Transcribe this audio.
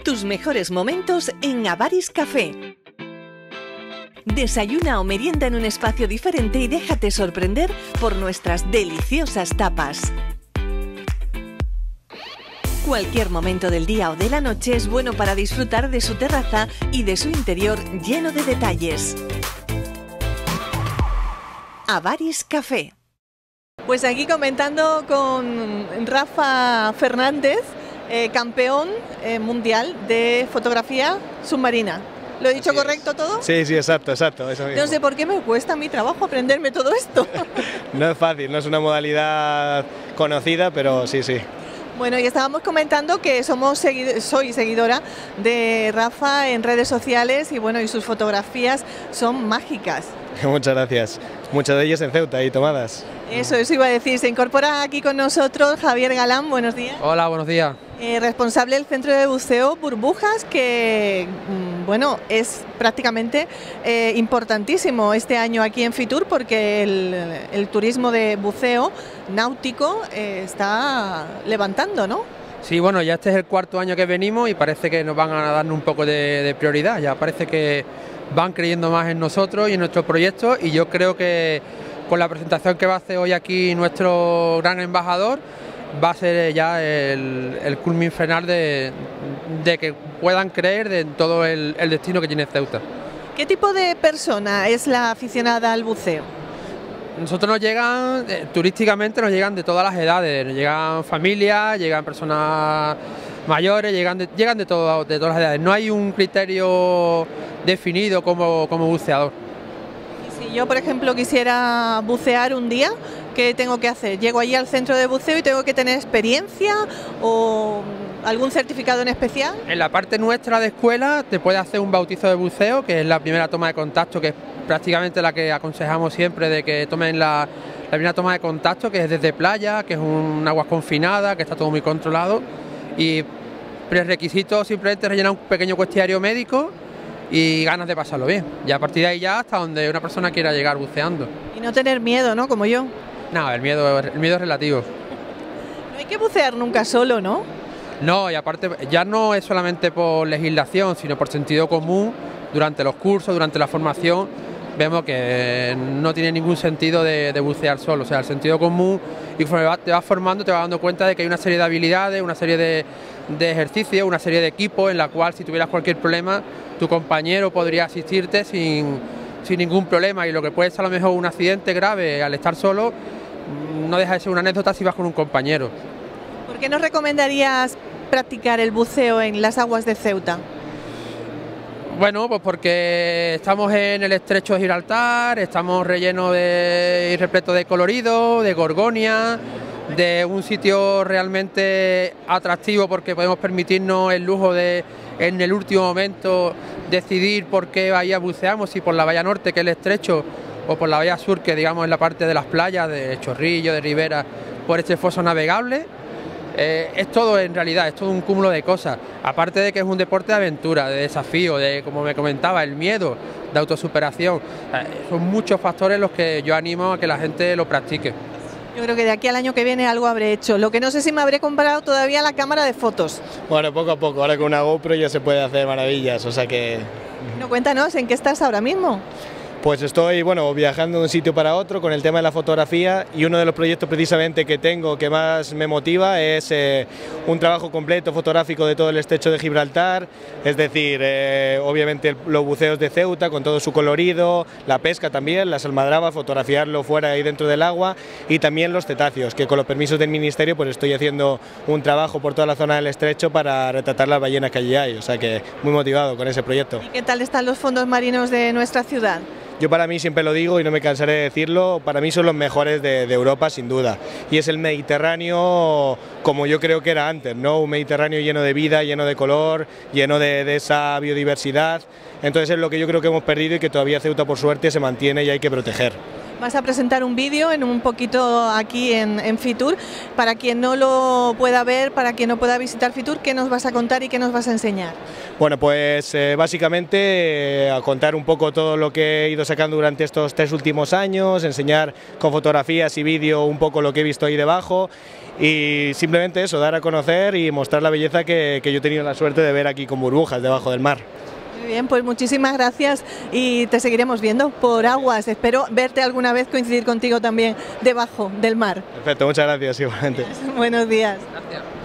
Tus mejores momentos en Avaris Café. Desayuna o merienda en un espacio diferente y déjate sorprender por nuestras deliciosas tapas. Cualquier momento del día o de la noche es bueno para disfrutar de su terraza y de su interior lleno de detalles. Avaris Café. Pues aquí comentando con Rafa Fernández, campeón mundial de fotografía submarina. ¿Lo he dicho correcto todo? Sí, exacto, eso mismo. No sé por qué me cuesta mi trabajo aprenderme todo esto. No es fácil, no es una modalidad conocida, pero sí. Bueno, y estábamos comentando que soy seguidora de Rafa en redes sociales y bueno, y sus fotografías son mágicas. Muchas gracias. Muchas de ellas en Ceuta y tomadas. Eso iba a decir. Se incorpora aquí con nosotros Javier Galán, buenos días. Hola, buenos días. Responsable del Centro de Buceo Burbujas, que bueno, es prácticamente importantísimo este año aquí en Fitur porque el turismo de buceo náutico está levantando, ¿no? Sí, bueno, ya este es el cuarto año que venimos y parece que nos van a dar un poco de prioridad. Ya parece que van creyendo más en nosotros y en nuestros proyectos, y yo creo que con la presentación que va a hacer hoy aquí nuestro gran embajador va a ser ya el culmin final de que puedan creer de todo el destino que tiene Ceuta. ¿Qué tipo de persona es la aficionada al buceo? Nosotros nos llegan, turísticamente nos llegan de todas las edades, nos llegan familias, llegan personas mayores, llegan de todas las edades. No hay un criterio definido como buceador. Y si yo, por ejemplo, quisiera bucear un día, ¿qué tengo que hacer? ¿Llego allí al centro de buceo y tengo que tener experiencia o algún certificado en especial? En la parte nuestra de escuela te puede hacer un bautizo de buceo, que es la primera toma de contacto, que es prácticamente la que aconsejamos siempre, de que tomen la primera toma de contacto, que es desde playa, que es un agua confinada, que está todo muy controlado, y prerequisitos simplemente rellenar un pequeño cuestionario médico y ganas de pasarlo bien. Y a partir de ahí ya hasta donde una persona quiera llegar buceando. Y no tener miedo, ¿no? Como yo. No, el miedo es relativo. No hay que bucear nunca solo, ¿no? No, y aparte ya no es solamente por legislación, sino por sentido común. Durante los cursos, durante la formación, vemos que no tiene ningún sentido de bucear solo. O sea, el sentido común, y conforme te vas formando, te vas dando cuenta de que hay una serie de habilidades, una serie de ejercicios, una serie de equipos en la cual si tuvieras cualquier problema, tu compañero podría asistirte sin ningún problema, y lo que puede ser a lo mejor un accidente grave al estar solo, no deja de ser una anécdota si vas con un compañero. ¿Por qué nos recomendarías practicar el buceo en las aguas de Ceuta? Bueno, pues porque estamos en el estrecho de Gibraltar, estamos rellenos y repletos de colorido, de gorgonia, de un sitio realmente atractivo porque podemos permitirnos el lujo de, en el último momento, decidir por qué bahía buceamos, si por la bahía norte, que es el estrecho, o por la bahía sur, que digamos es la parte de las playas, de Chorrillo, de Ribera, por este foso navegable. Es todo, en realidad, es todo un cúmulo de cosas, aparte de que es un deporte de aventura, de desafío, de, como me comentaba, el miedo, de autosuperación. Son muchos factores los que yo animo a que la gente lo practique. Yo creo que de aquí al año que viene algo habré hecho. Lo que no sé si me habré comprado todavía la cámara de fotos. Bueno, poco a poco, ahora con una GoPro ya se puede hacer maravillas, o sea que... No, cuéntanos, ¿en qué estás ahora mismo? Pues estoy, bueno, viajando de un sitio para otro con el tema de la fotografía, y uno de los proyectos precisamente que tengo que más me motiva es un trabajo completo fotográfico de todo el estrecho de Gibraltar, es decir, obviamente los buceos de Ceuta con todo su colorido, la pesca también, las almadrabas, fotografiarlo fuera y dentro del agua, y también los cetáceos, que con los permisos del ministerio pues estoy haciendo un trabajo por toda la zona del estrecho para retratar las ballenas que allí hay, o sea que muy motivado con ese proyecto. ¿Y qué tal están los fondos marinos de nuestra ciudad? Yo para mí, siempre lo digo y no me cansaré de decirlo, para mí son los mejores de Europa sin duda, y es el Mediterráneo como yo creo que era antes, ¿no? Un Mediterráneo lleno de vida, lleno de color, lleno de esa biodiversidad, entonces es lo que yo creo que hemos perdido y que todavía Ceuta por suerte se mantiene y hay que proteger. Vas a presentar un vídeo en un poquito aquí en Fitur. Para quien no lo pueda ver, para quien no pueda visitar Fitur, ¿qué nos vas a contar y qué nos vas a enseñar? Bueno, pues básicamente a contar un poco todo lo que he ido sacando durante estos 3 últimos años, enseñar con fotografías y vídeo un poco lo que he visto ahí debajo y simplemente eso, dar a conocer y mostrar la belleza que yo he tenido la suerte de ver aquí con burbujas debajo del mar. Muy bien, pues muchísimas gracias y te seguiremos viendo por aguas. Espero verte alguna vez, coincidir contigo también debajo del mar. Perfecto, muchas gracias igualmente. Buenos días. Gracias.